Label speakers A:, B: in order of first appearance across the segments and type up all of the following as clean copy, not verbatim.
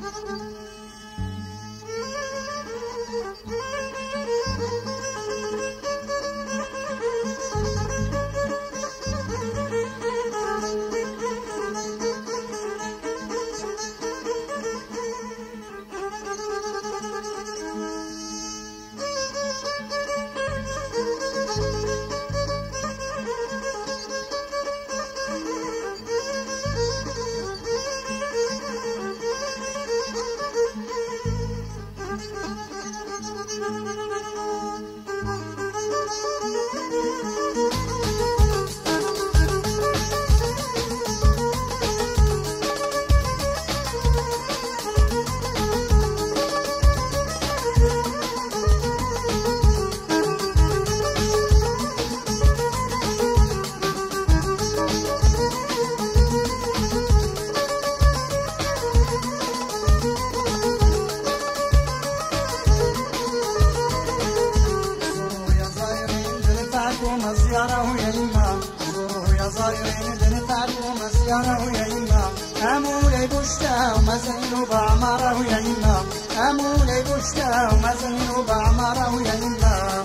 A: زيارة يا يما زوروا يا زايرين دنفعكم زيارة يا يما أمولي بشتا وما زينوا بعمره يا يما أمولي بشتا وما زينوا بعمره يا يما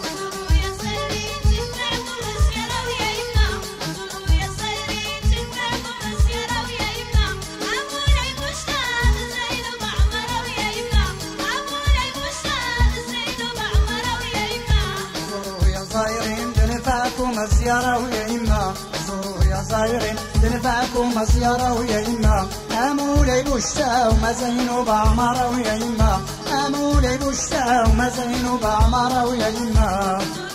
A: زيارة يا يما زوروا يا زايرين دنفعكم زيارة يا يما أمولي بشتا وما زينوا بعمره يا يما أمولي بشتا وما زينوا بعمره يا يما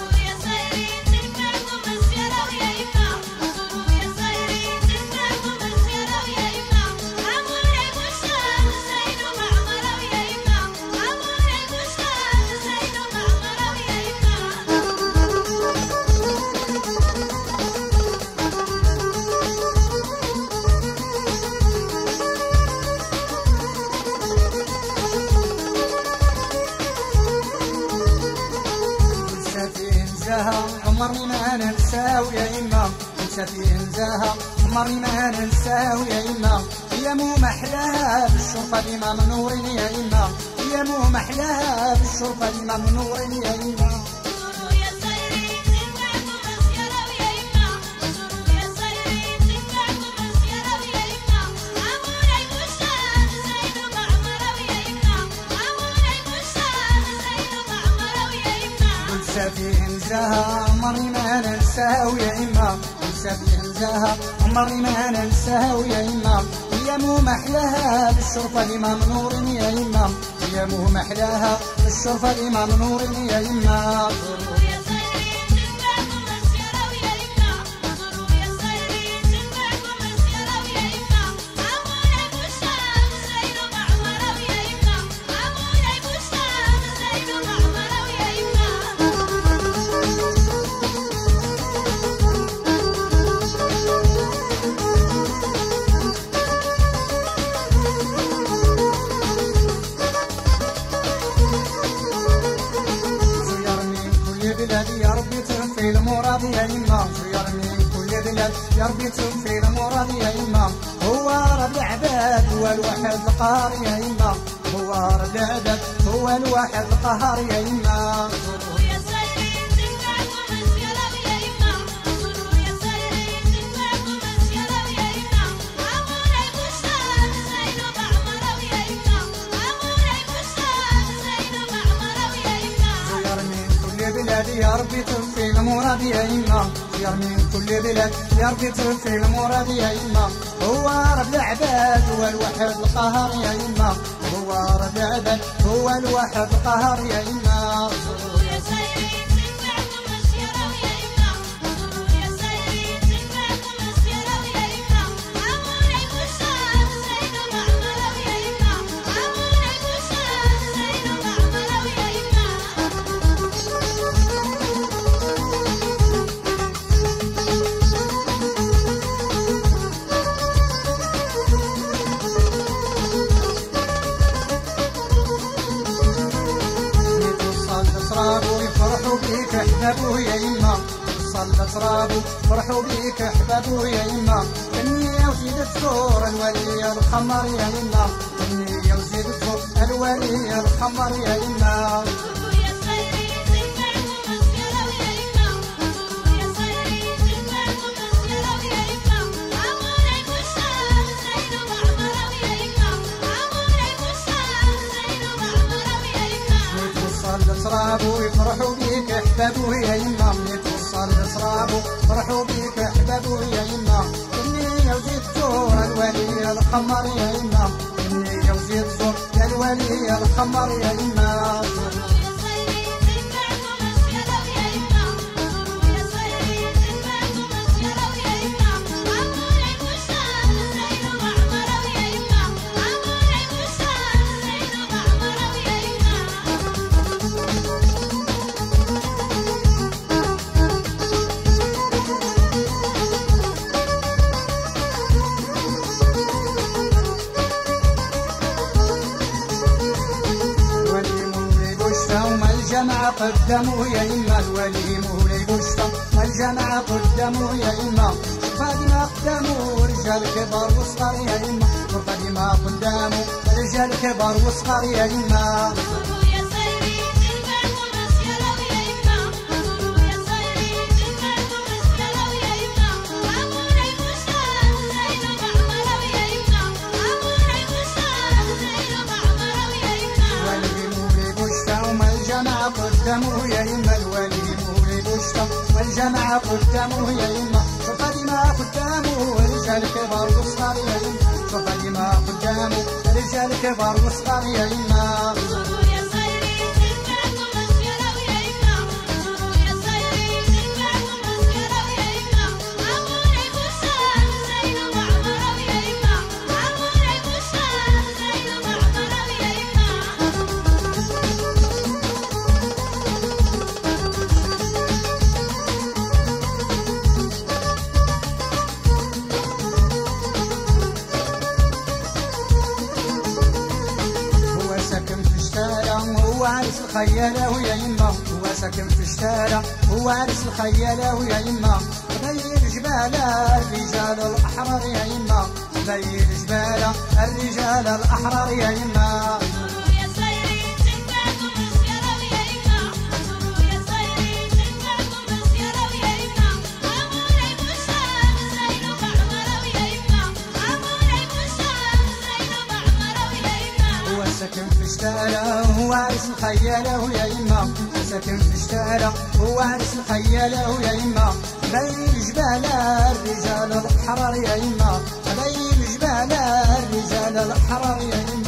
A: عمري ما ننساه يا يما انت في انزاها عمري ما ننساه يا يما يا مو محلاها بالشرفة بما منور يا يما يا مو محلاها بالشرفة بما منور يا يما في انزاها عمري ما ننساه يا يما في انزاها عمري ما ننساه يا يما يا مو محلاها بالشرفة لما منور يا يما يا مو محلاها بالشرفة لما منور يا يما يا ربي تنفي المراد يا يما خير من كل بلاد يا ربي تنفي المراد يا يما هو رب العباد هو الواحد القهار يا يما هو رب العباد هو الواحد القهار يا يما يا ربي تنفي المراد يا يما خير من كل بلاد يا ربي تنفي المراد يا يما هو رب العباد هو الواحد القهار يا يما هو رب العباد هو الواحد القهار يا يما فرحوا بيك احبابه يا يما صلت رابو فرحوا بيك احبابه يا يما النية وزيد الثور الولي الخمر يا يما النية وزيد الخمر يا إما صرابو يفرحوا بيك احبابو يا يما من توصل لصرابو يفرحوا بيك احبابو يا يما إني وزيد زور الولي الخمر يا يما إني وزيد زور يا الولي الخمر يا يما الجمع قدموا يا إما الولي مولي بشطة الجمع قدموا يا إما فادما قدموا رجال كبار وصغار يا إما فادما قدموا رجال كبار وصغار يا إما قدموا يا إما الولي مولي بشطة والجمع قدموا يا إما شوف ما قدموا رجال كبار وصغار يا إما شوف ما قدموا رجال كبار وصغار يا إما هو عرس الخيالة يا يما هو ساكن في الشارع هو عرس الخيالة يا يما غير جبال الرجال الأحرار يا يما غير جبال الرجال الأحرار يا يما ساكن في الشارع هو عرس الخيالة يا يما ساكن في الشارع هو عرس الخيالة يا يما بين جبال الرجال الأحرار يا يما بين جبال الرجال الأحرار يا يما